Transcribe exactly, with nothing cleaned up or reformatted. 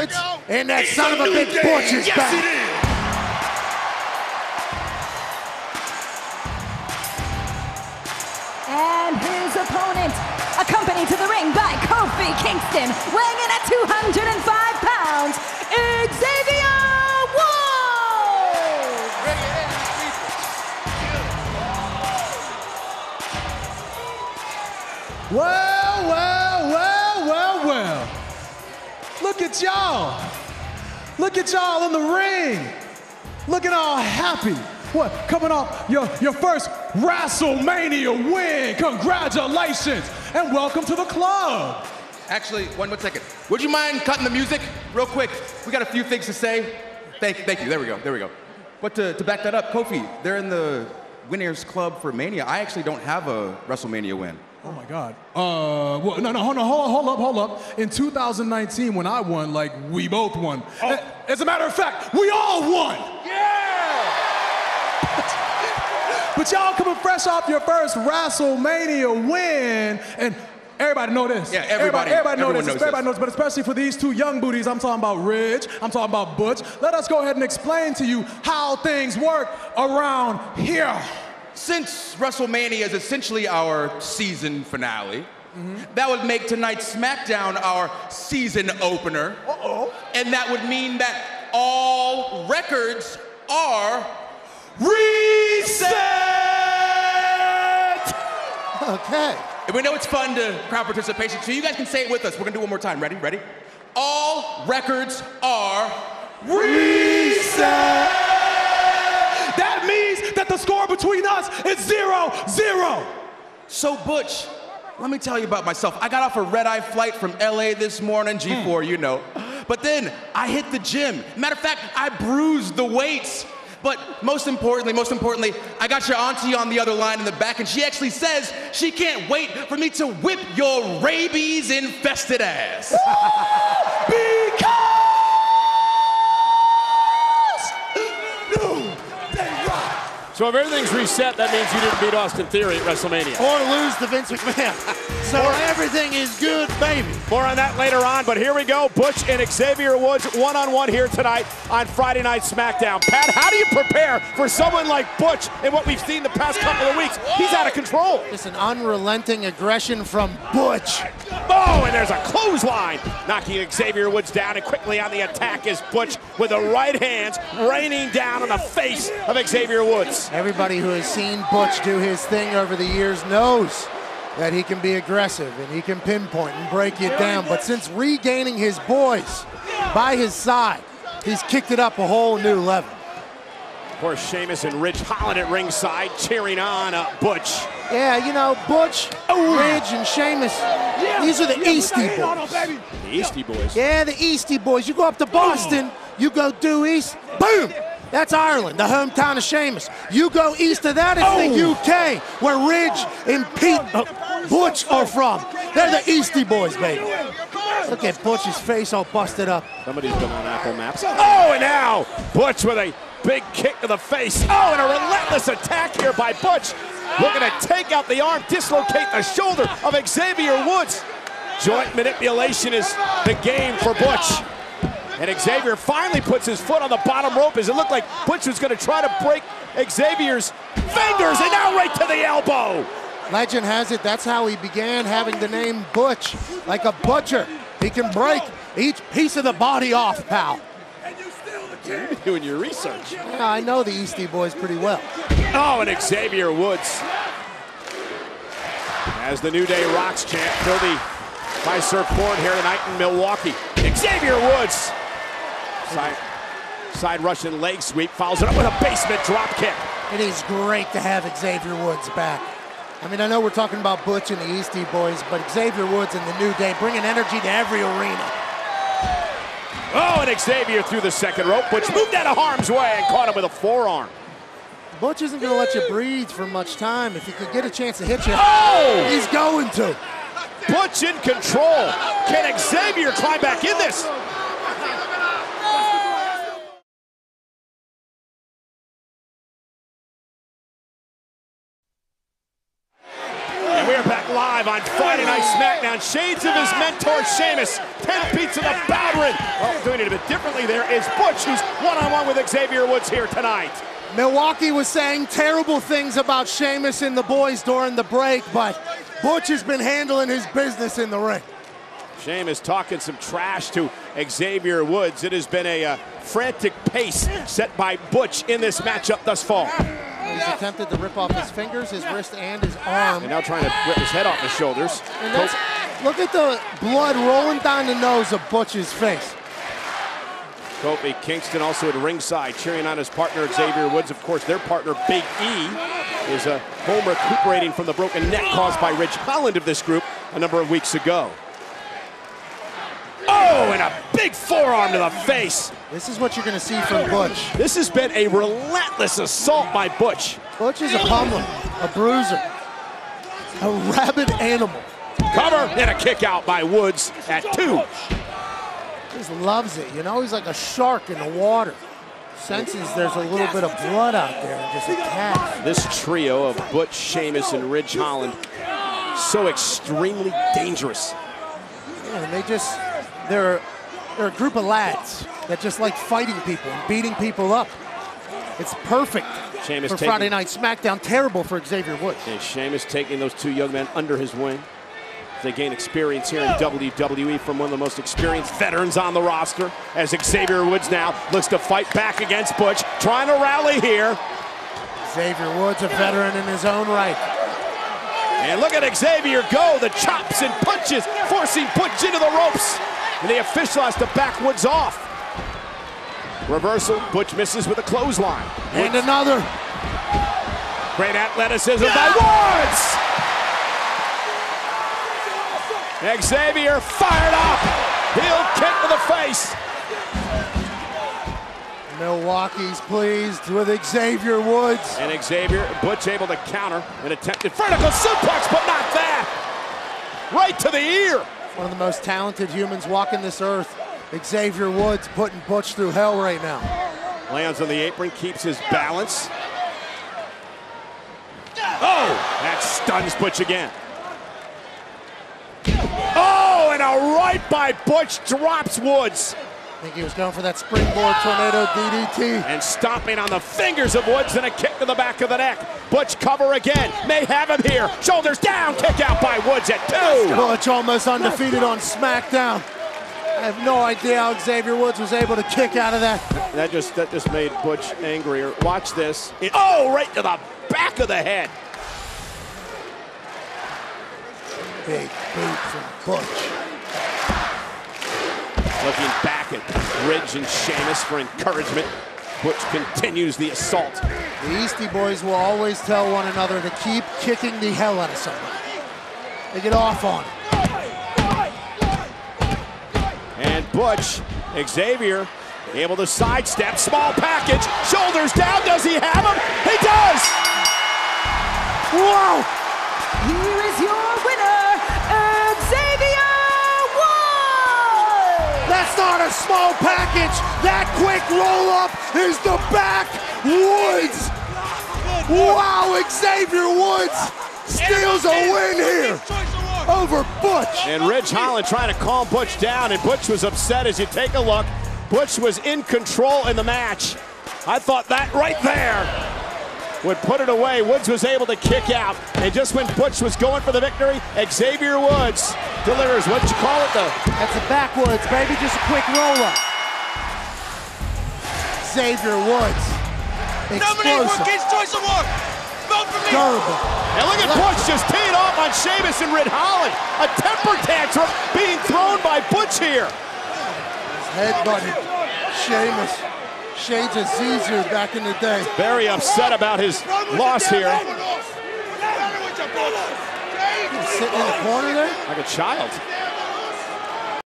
Woods, and that It's son of a bitch Butch is yes, back. It is. And his opponent, accompanied to the ring by Kofi Kingston, weighing in at two hundred five pounds, Xavier Woods! Well, well, well, well, well. Look at y'all. Look at y'all in the ring. Looking all happy. What, coming off your, your first WrestleMania win. Congratulations, and welcome to the club. Actually, one more second. Would you mind cutting the music real quick? We got a few things to say. Thank, thank you, there we go, there we go. But to, to back that up, Kofi, they're in the Winners Club for Mania. I actually don't have a WrestleMania win. Oh my God. Uh, well, no, no, hold on, hold on, hold up, hold up. In two thousand nineteen, when I won, like, we both won. Oh. As a matter of fact, we all won. Yeah! But y'all coming fresh off your first WrestleMania win, and everybody know this. Yeah, everybody, everybody, everybody know everyone this. knows everybody this. knows, but especially for these two young booties, I'm talking about Ridge, I'm talking about Butch. Let us go ahead and explain to you how things work around here. Since WrestleMania is essentially our season finale, mm-hmm. that would make tonight's SmackDown our season opener. Uh-oh. And that would mean that all records are reset! Okay. And we know it's fun to crowd participation, so you guys can say it with us. We're gonna do it one more time. Ready? Ready? All records are reset! That means that the score between us is zero, zero. So Butch, let me tell you about myself. I got off a red-eye flight from L A this morning, G four, mm. you know. But then I hit the gym. Matter of fact, I bruised the weights. But most importantly, most importantly, I got your auntie on the other line in the back, and she actually says she can't wait for me to whip your rabies-infested ass. Because So if everything's reset, that means you didn't beat Austin Theory at WrestleMania. Or lose to Vince McMahon. So More, everything is good, baby. More on that later on, but here we go. Butch and Xavier Woods one-on-one here tonight on Friday Night SmackDown. Pat, how do you prepare for someone like Butch in what we've seen the past couple of weeks? He's out of control. Just an unrelenting aggression from Butch. Oh, and there's a clothesline, knocking Xavier Woods down, and quickly on the attack is Butch with the right hands raining down on the face of Xavier Woods. Everybody who has seen Butch do his thing over the years knows that he can be aggressive and he can pinpoint and break you down. But since regaining his boys by his side, he's kicked it up a whole new level. Of course, Sheamus and Ridge Holland at ringside cheering on uh, Butch. Yeah, you know, Butch, oh. Ridge, and Sheamus, yeah. these are the yeah, Eastie Boys. The Eastie Boys? Yeah, the Eastie Boys. You go up to Boston, you go due east, boom! That's Ireland, the hometown of Sheamus. You go east of that, it's oh. the U K, where Ridge and Pete uh, Butch are from. They're the Eastie Boys, baby. Look at Butch's face all busted up. Somebody's been on Apple Maps. Oh, and now Butch with a big kick to the face. Oh, and a relentless attack here by Butch. Looking to take out the arm, dislocate the shoulder of Xavier Woods. Joint manipulation is the game for Butch. And Xavier finally puts his foot on the bottom rope as it looked like Butch was going to try to break Xavier's fingers, and now right to the elbow. Legend has it that's how he began having the name Butch, like a butcher. He can break each piece of the body off, pal. You're doing your research. Yeah, I know the Eastie Boys pretty well. Oh, and Xavier Woods, as the New Day Rocks chant, killed the by Sir Porn here tonight in Milwaukee. Xavier Woods. Side, side Russian leg sweep, follows it up with a basement drop kick. It is great to have Xavier Woods back. I mean, I know we're talking about Butch and the Eastie Boys, but Xavier Woods and the New Day bringing energy to every arena. Oh, and Xavier through the second rope. Butch moved out of harm's way and caught him with a forearm. Butch isn't going to let you breathe for much time. If he could get a chance to hit you, oh! he's going to. Butch in control. Can Xavier climb back in this? And we are back live on Friday Night SmackDown. Shades of his mentor, Sheamus. Ten beats of the Bowdrin. Oh, doing here is Butch, who's one-on-one with Xavier Woods here tonight. Milwaukee was saying terrible things about Sheamus and the boys during the break, but Butch has been handling his business in the ring. Sheamus talking some trash to Xavier Woods. It has been a uh, frantic pace set by Butch in this matchup thus far. He's attempted to rip off his fingers, his wrist, and his arm. And now trying to rip his head off his shoulders. And that's, look at the blood rolling down the nose of Butch's face. Kofi Kingston also at ringside cheering on his partner Xavier Woods. Of course, their partner Big E is uh, home recuperating from the broken neck caused by Ridge Holland of this group a number of weeks ago. Oh, and a big forearm to the face. This is what you're going to see from Butch. This has been a relentless assault by Butch. Butch is a pummeler, a bruiser, a rabid animal. Cover and a kick out by Woods at two. He just loves it, you know? He's like a shark in the water. Senses there's a little bit of blood out there and just attacks. This trio of Butch, Sheamus, and Ridge Holland, so extremely dangerous. Yeah, and they just, they're, they're a group of lads that just like fighting people and beating people up. It's perfect Sheamus for taking, Friday Night SmackDown, terrible for Xavier Woods. And Sheamus taking those two young men under his wing. They gain experience here in W W E from one of the most experienced veterans on the roster, as Xavier Woods now looks to fight back against Butch, trying to rally here. Xavier Woods, a veteran in his own right. And look at Xavier go, the chops and punches, forcing Butch into the ropes. And the official has to back Woods off. Reversal, Butch misses with a clothesline. And another. Great athleticism yeah! by Woods! Xavier fired up, heel kick to the face. Milwaukee's pleased with Xavier Woods. And Xavier, Butch able to counter an attempted vertical suplex, but not that. Right to the ear. One of the most talented humans walking this earth. Xavier Woods putting Butch through hell right now. Lands on the apron, keeps his balance. Oh, that stuns Butch again. Oh, and a right by Butch drops Woods. I think he was going for that springboard tornado D D T. And stomping on the fingers of Woods and a kick to the back of the neck. Butch cover again, may have him here. Shoulders down, kick out by Woods at two. Butch almost undefeated on SmackDown. I have no idea how Xavier Woods was able to kick out of that. That just that just made Butch angrier. Watch this. It, oh, right to the back of the head. Big boot from Butch. Looking back at Ridge and Sheamus for encouragement. Butch continues the assault. The Eastie Boys will always tell one another to keep kicking the hell out of somebody. They get off on it. And Butch, Xavier, able to sidestep, small package, shoulders down, does he have him? He does! Whoa! Here is your winner, Xavier Woods! That's not a small package. That quick roll-up is the back. Woods. Wow, Xavier Woods steals a win here over Butch. And Ridge Holland trying to calm Butch down, and Butch was upset. As you take a look, Butch was in control in the match. I thought that right there would put it away. Woods was able to kick out. And just when Butch was going for the victory, Xavier Woods delivers, what'd you call it, the? That's a backwoods, baby, just a quick roll-up. Xavier Woods, explosive. For Kids Choice Award. Vote for me. Durable. And look at Butch just teeing off on Sheamus and Ridge Holland. A temper tantrum being thrown by Butch here. Headbutted Sheamus. Shades of Caesar back in the day. Very upset about his loss here. He's sitting in the corner there? Like a child.